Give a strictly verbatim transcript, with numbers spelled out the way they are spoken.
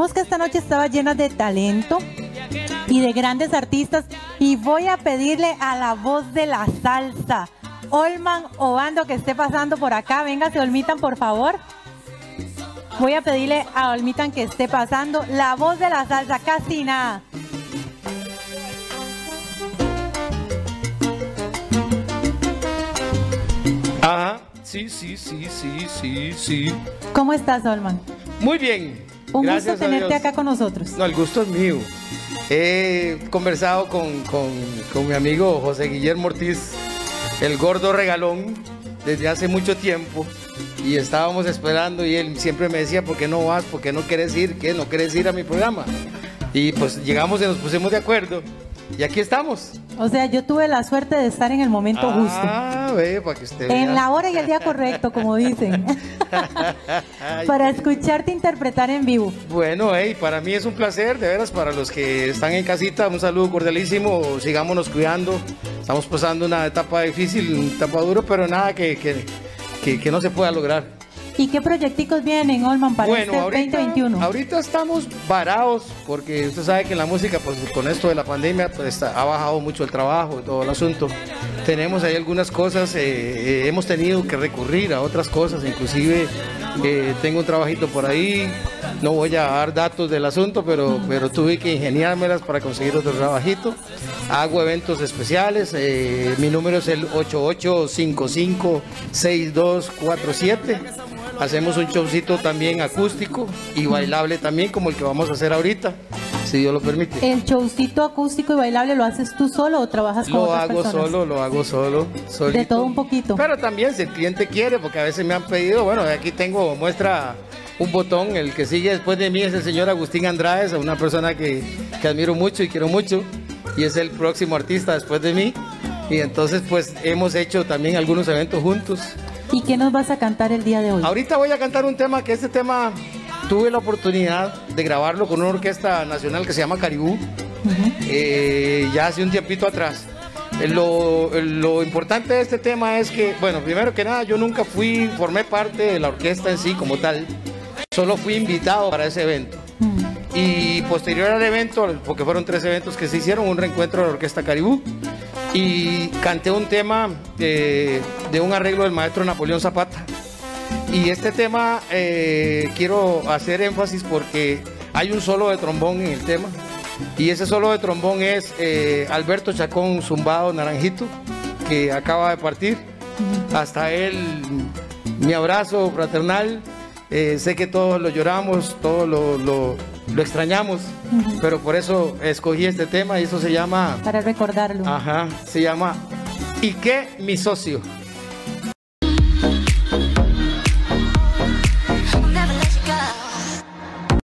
dijimos que esta noche estaba llena de talento y de grandes artistas, y voy a pedirle a la voz de la salsa, Olman Obando, que esté pasando por acá. Véngase, Olmitan, por favor. Voy a pedirle a Olmitan que esté pasando, la voz de la salsa, casi nada. Ajá, sí, sí, sí, sí, sí, sí. ¿Cómo estás, Olman? Muy bien. Un Gracias gusto tenerte a Dios. acá con nosotros. No, el gusto es mío. He conversado con, con, con mi amigo José Guillermo Ortiz, el gordo regalón, desde hace mucho tiempo, y estábamos esperando, y él siempre me decía, ¿por qué no vas? ¿Por qué no quieres ir? ¿Qué? ¿No quieres ir a mi programa? Y pues llegamos y nos pusimos de acuerdo, y aquí estamos. O sea, yo tuve la suerte de estar en el momento ah, justo. Ah, ve, para que usted vea. En la hora y el día correcto, como dicen. Para escucharte interpretar en vivo. Bueno, hey, para mí es un placer, de veras, para los que están en casita, un saludo cordialísimo, sigámonos cuidando. Estamos pasando una etapa difícil, una etapa dura, pero nada que, que, que, que no se pueda lograr. ¿Y qué proyecticos vienen, Olman, para bueno, este ahorita, veinte veintiuno? Ahorita estamos varados, porque usted sabe que en la música, pues con esto de la pandemia, pues está, ha bajado mucho el trabajo y todo el asunto. Tenemos ahí algunas cosas, eh, eh, hemos tenido que recurrir a otras cosas, inclusive eh, tengo un trabajito por ahí, no voy a dar datos del asunto, pero, pero tuve que ingeniármelas para conseguir otro trabajito. Hago eventos especiales, eh, mi número es el ocho ocho cinco cinco seis dos cuatro siete. Hacemos un showcito también acústico y bailable también, como el que vamos a hacer ahorita, si Dios lo permite. ¿El showcito acústico y bailable lo haces tú solo o trabajas con Lo otras hago personas? solo, lo hago solo. Solito. De todo un poquito. Pero también si el cliente quiere, porque a veces me han pedido, bueno, aquí tengo, muestra un botón, el que sigue después de mí es el señor Agustín Andrades, una persona que, que admiro mucho y quiero mucho, y es el próximo artista después de mí. Y entonces pues hemos hecho también algunos eventos juntos. ¿Y qué nos vas a cantar el día de hoy? Ahorita voy a cantar un tema que este tema tuve la oportunidad de grabarlo con una orquesta nacional que se llama Caribú, uh-huh. eh, ya hace un tiempito atrás. Eh, lo, lo importante de este tema es que, bueno, primero que nada, yo nunca fui, formé parte de la orquesta en sí como tal, solo fui invitado para ese evento. Uh-huh. Y posterior al evento, porque fueron tres eventos que se hicieron, un reencuentro de la orquesta Caribú, y canté un tema de, de un arreglo del maestro Napoleón Zapata. Y este tema eh, quiero hacer énfasis porque hay un solo de trombón en el tema, y ese solo de trombón es eh, Alberto Chacón Zumbado Naranjito, que acaba de partir. Hasta él, mi abrazo fraternal. Eh, sé que todos lo lloramos, todos lo, lo, lo extrañamos, uh-huh. pero por eso escogí este tema, y eso se llama... Para recordarlo. Ajá, se llama ¿Y qué, mi socio?